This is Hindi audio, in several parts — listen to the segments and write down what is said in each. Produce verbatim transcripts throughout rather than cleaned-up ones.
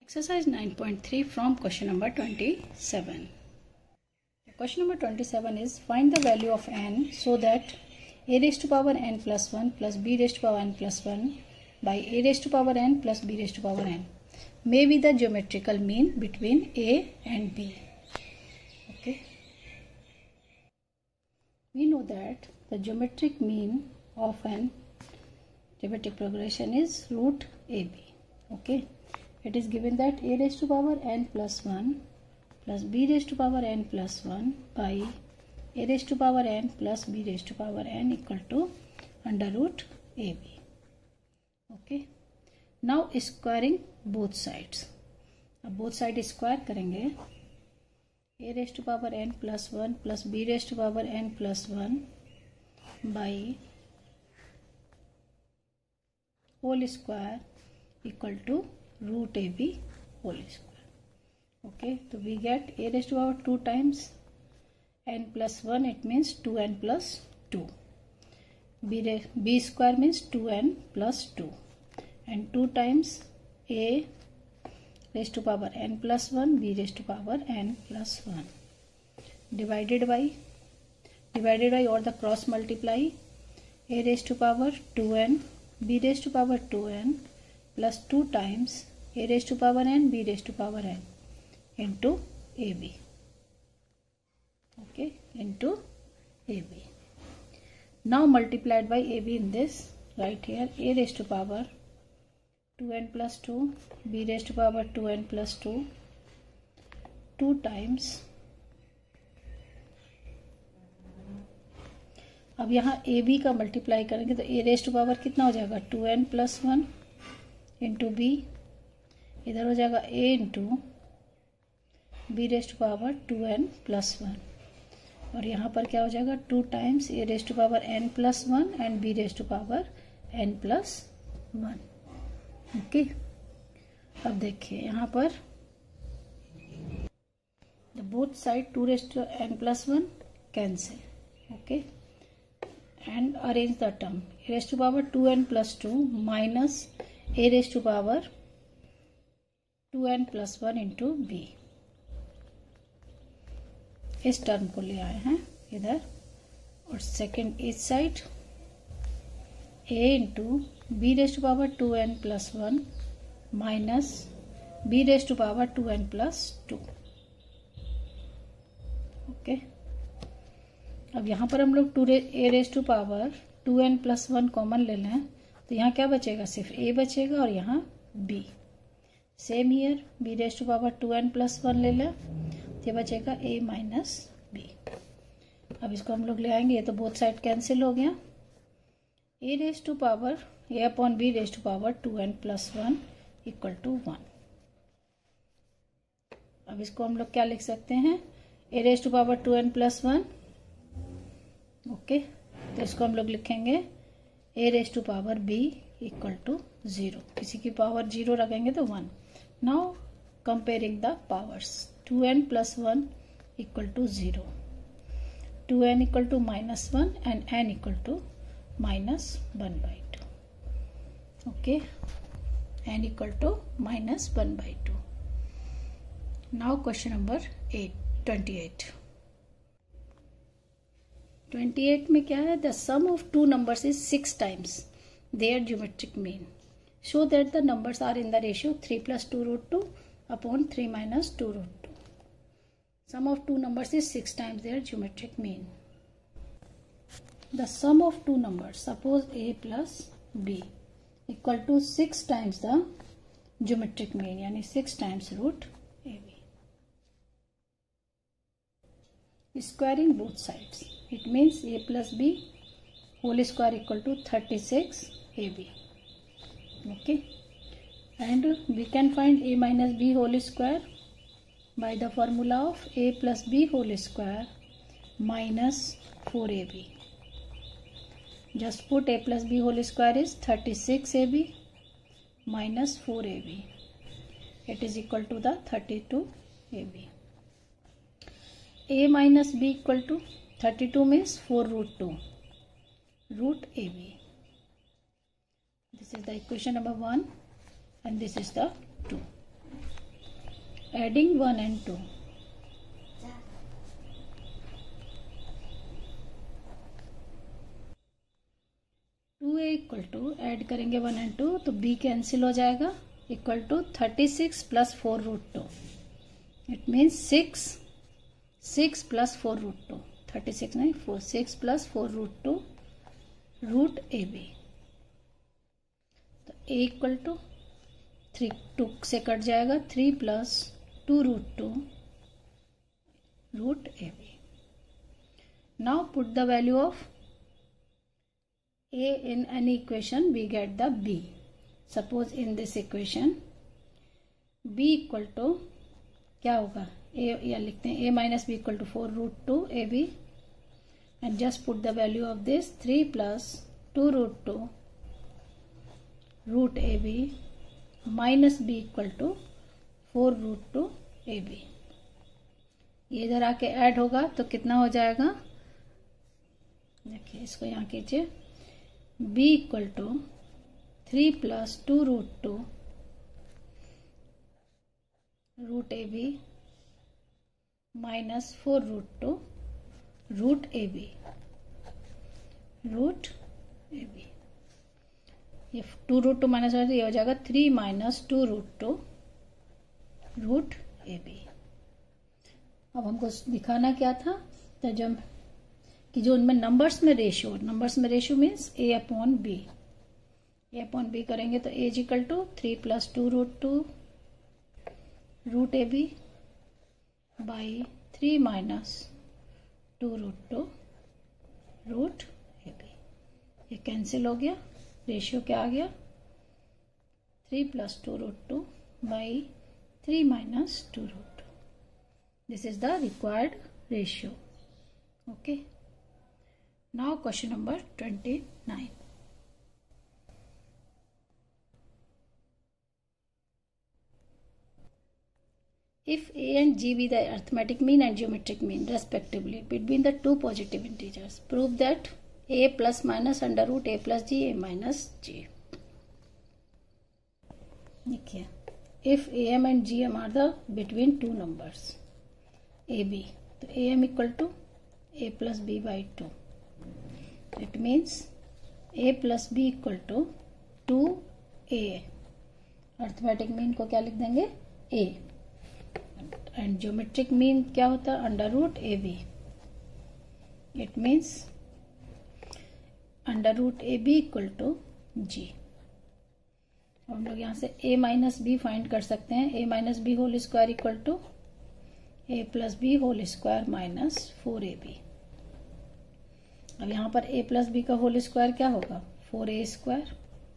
Exercise nine point three from question number twenty-seven. Question number twenty-seven is find the value of n so that a raised to power n plus one plus b raised to power n plus one by a raised to power n plus b raised to power n may be the geometrical mean between a and b. Okay. We know that the geometric mean of an geometric progression is root ab. Okay. It is given that a raised to power n plus one plus b raised to power n plus one by a raised to power n plus b raised to power n equal to under root ab. Okay. Now squaring both sides. अब both side square करेंगे. a raised to power n plus one plus b raised to power n plus one by whole square equal to root ab whole square. Okay, so we get a raised to power two times n plus one, it means two n plus two. b, b square means two n plus two, and two times a raised to power n plus one, b raised to power n plus one divided by divided by or the cross multiply a raised to power two n, b raised to power two n plus two times a raised to power n, b raised to power n into ab. Okay, into ab. Now multiplied by ab in this, right here a raised to power two n plus two, b raised to power two n plus two, two times. अब यहाँ ए बी का मल्टीप्लाई करेंगे तो ए रेस्ट टू पावर कितना हो जाएगा two N plus one into B, इधर हो जाएगा A into B raised to power two N plus one, और यहाँ पर क्या हो जाएगा two times A raised to power N plus one and B raised to power N plus one. Okay, अब देखिए यहाँ पर the both side two raised to N plus one cancel. Okay, and arrange the term a raised to power two n plus two minus a raised to power two n plus one into b. इस टर्म को ले आए हैं इधर, और सेकेंड इस side a into B raised to power two N plus one minus B raised to power two N plus two. Okay, अब यहाँ पर हम लोग two A raise to power two N plus one common ले लें तो यहाँ क्या बचेगा, सिर्फ ए बचेगा और यहाँ b. Same year b raise to power two N plus one ले लें तो ये बचेगा ए माइनस बी. अब इसको हम लोग ले आएंगे, ये तो बोथ साइड कैंसिल हो गया. A raise to power a upon b raise to power two N plus one equal to one. अब इसको हम लोग क्या लिख सकते हैं, a raise to power two N plus one. Okay, तो इसको हम लोग लिखेंगे a raise to power b equal to zero. किसी की पावर जीरो रखेंगे तो one. Now comparing the powers, two N plus one equal to zero, to N equal to minus one and n equal to minus one by two. Okay, n equal to minus one by two. Now question number eight twenty eight. अट्ठाईस में क्या है, the sum of two numbers is six times their geometric mean. Show that the numbers are in the ratio three plus two root two upon three minus two root two. Sum of two numbers is six times their geometric mean. The sum of two numbers, suppose a plus b equal to six times the geometric mean, यानी six times root a b. Squaring both sides, it means a plus b whole square equal to thirty-six a b. Okay, and we can find a minus b whole square by the formula of a plus b whole square minus four a b. Just put a plus b whole square is thirty-six a b minus four a b. It is equal to the thirty-two a b. a minus b equal to thirty-two means four root two root ab. This is the equation number one and this is the two. Adding one and two, two a equal to add करेंगे वन एंड टू तो बी कैंसिल हो जाएगा, equal to thirty six plus four root two, it means six, six plus four root two, thirty six नहीं four, six plus four root two root a b, तो a equal to three, two से कट जाएगा, three plus two root two root a b. Now put the value of a in any equation, we get the b. Suppose in this equation b equal to क्या होगा, a या लिखते हैं a minus b equal to four root two a b, and just put the value of this three plus two root two root a b minus b equal to four root two a b. ये इधर आके ऐड होगा तो कितना हो जाएगा, देखिए इसको यहाँ कीजिए, b equal to three plus two root two root a b minus four root two root a b root a b. ये टू रूट टू माइनस ये हो जाएगा three minus two root two root a b. अब हमको दिखाना क्या था, तो जब कि जो उनमें नंबर्स में रेशियो, नंबर्स में ratio means a upon b, a upon b करेंगे तो a equal to three plus two root two root a b by three minus two root two root a b. ये कैंसिल हो गया, रेशियो क्या आ गया, three plus two root two by three minus two root two. This is the required ratio. Okay. Now question number twenty-nine. If a and g be the arithmetic mean and geometric mean respectively between the two positive integers, prove that a plus minus under root a plus g a minus g. देखिए, if am and gm are the between two numbers a b, तो am equal to a plus b by two. It means a plus b equal to two a. Arithmetic mean को क्या लिख देंगे, a. एंड ज्योमेट्रिक मीन क्या होता है, under root a b. It means under root a b equal to g. हम लोग यहाँ से a माइनस बी फाइंड कर सकते हैं. a minus b whole square equal to a plus b whole square minus four a b. अब यहाँ पर a प्लस बी का होल स्क्वायर क्या होगा, four a square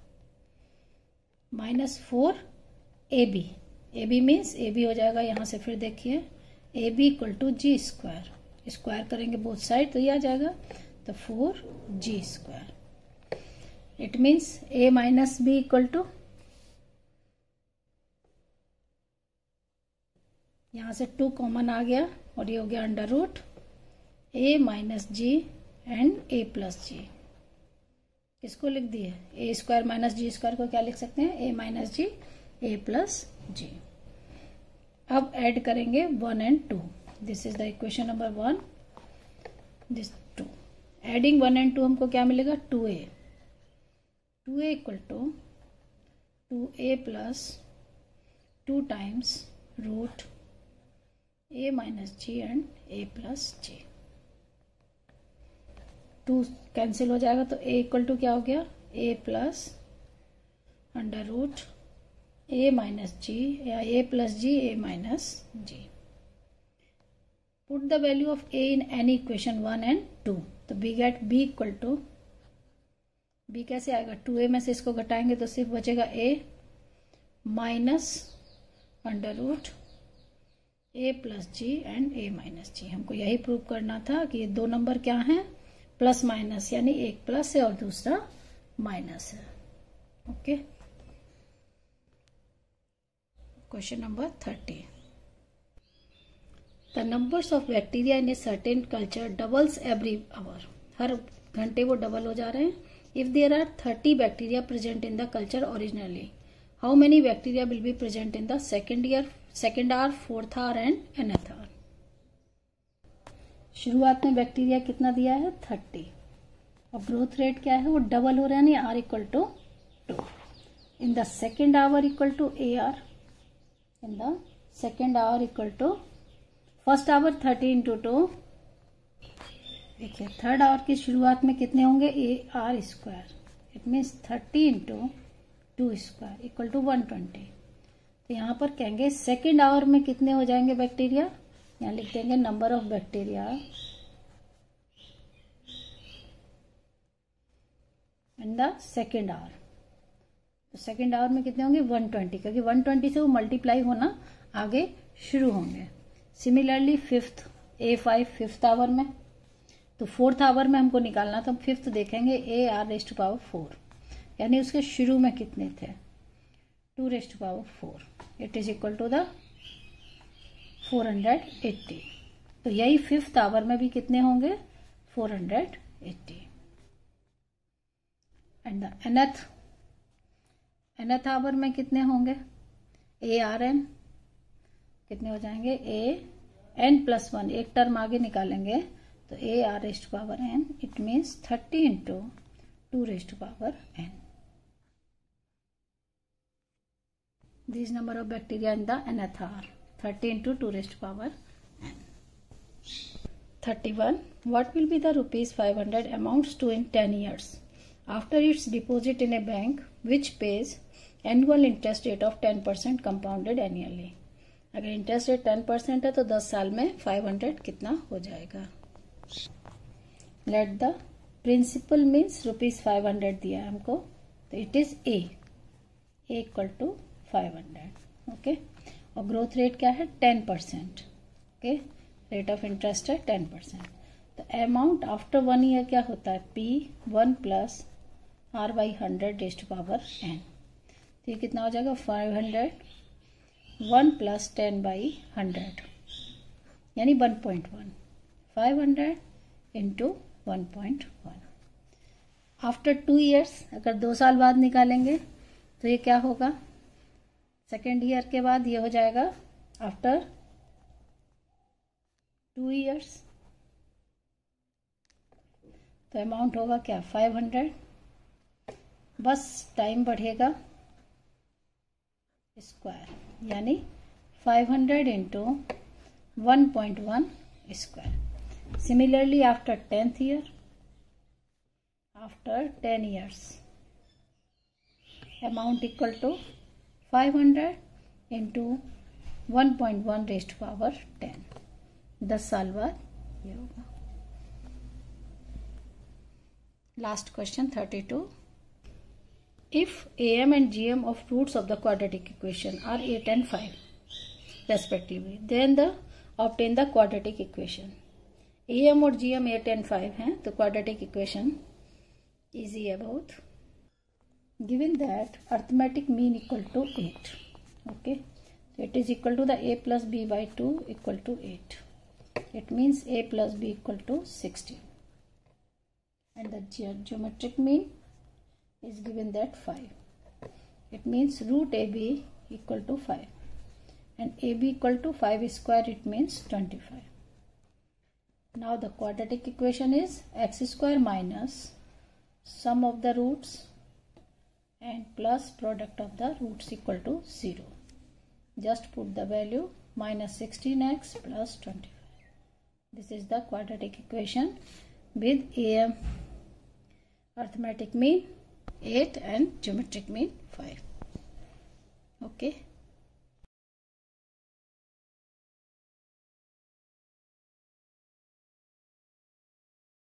minus four a b. A b means a b हो जाएगा यहाँ से, फिर देखिए a b equal to g square, square करेंगे बोथ साइड तो ये आ जाएगा, तो four g square. It means a minus B equal to, यहाँ से टू कॉमन आ गया और ये हो गया under root a minus g and a plus g. किसको लिख दिए, a square minus g square को क्या लिख सकते हैं, a minus g a plus g. अब ऐड करेंगे one and two. This is the equation number one, this two. Adding one and two हमको क्या मिलेगा, two a. Two a equal to two a plus two times root a minus g and A plus g. Two cancel हो जाएगा तो a इक्वल टू क्या हो गया, a plus under root a minus g या a plus g a minus g. Put the value of a in any equation one and two, तो we get b equal to, b कैसे आएगा, टू ए में से इसको घटाएंगे तो सिर्फ बचेगा a minus under root a plus g and a minus g. हमको यही प्रूव करना था कि ये दो नंबर क्या हैं, प्लस माइनस, यानी एक प्लस है और दूसरा माइनस है. Okay. Question number thirty. The numbers of bacteria in a certain culture doubles every hour. हर घंटे वो डबल हो जा रहे हैं. If there are thirty bacteria present in the culture originally, How many bacteria will be present in the second year, second hour, fourth hour and nth hour? शुरुआत में बैक्टीरिया कितना दिया है थर्टी और ग्रोथ रेट क्या है वो डबल हो रहा है यानी r equal to two. In the second hour equal to a r, in the second hour equal to first hour thirty into two. देखिए थर्ड आवर की शुरुआत में कितने होंगे a r square. It means thirty into two square equal to one twenty. तो यहाँ पर कहेंगे सेकेंड आवर में कितने हो जाएंगे बैक्टीरिया. यहाँ लिख देंगे number of bacteria in the second hour. तो सेकेंड आवर में कितने होंगे वन ट्वेंटी, क्योंकि वन ट्वेंटी से वो मल्टीप्लाई होना आगे शुरू होंगे. Similarly fifth a five fifth hour में, तो फोर्थ आवर में हमको निकालना तो हम फिफ्थ देखेंगे a r raised to power four, यानी उसके शुरू में कितने थे two raised to power four. It is equal to the four hundred eighty. तो यही फिफ्थ आवर में भी कितने होंगे four hundred eighty. And the nth nth hour में कितने होंगे ए आर एन कितने हो जाएंगे ए एन प्लस वन, एक टर्म आगे निकालेंगे तो a r raised to power n. It means thirty into two raised to power n. This number of bacteria in the nth hour, thirty into two raised to power n. thirty-one. What will be the rupees five hundred amounts to in ten years after its deposit in a bank which pays annual interest rate of ten percent compounded annually? अगर इंटरेस्ट रेट टेन परसेंट है तो दस साल में फाइव हंड्रेड कितना हो जाएगा. Let the principal means rupees five hundred दिया है हमको, तो it is a a equal to five hundred. Okay, और ग्रोथ रेट क्या है ten percent. Okay, rate of interest है टेन परसेंट. तो अमाउंट आफ्टर वन ईयर क्या होता है p one plus r by hundred raised to power n. तो ये कितना हो जाएगा five hundred one plus ten by hundred यानी one point one. Five hundred into one point one. After two years अगर दो साल बाद निकालेंगे तो ये क्या होगा सेकेंड ईयर के बाद ये हो जाएगा आफ्टर टू ईयर्स. तो अमाउंट होगा क्या फाइव हंड्रेड, बस टाइम बढ़ेगा स्क्वायर यानी five hundred into one point one square. Similarly after tenth year, after ten years amount equal to five hundred into one point one raised power ten. दस साल बाद ये होगा. Last question thirty two. If A M and G M of roots of the quadratic equation are eight and five respectively, then the obtain the quadratic equation. A M और G M eight and five हैं तो quadratic equation easy है बहुत. Given that arithmetic mean equal to eight, okay, so it is equal to the A plus B by two equal to eight. It means A plus B equal to sixteen, and the ge geometric mean is given that five. It means root A B equal to five, and A B equal to five square, it means twenty-five. Now the quadratic equation is x square minus sum of the roots and plus product of the roots equal to zero. Just put the value minus sixteen x plus twenty-five. This is the quadratic equation with A M arithmetic mean eight and geometric mean five. Okay.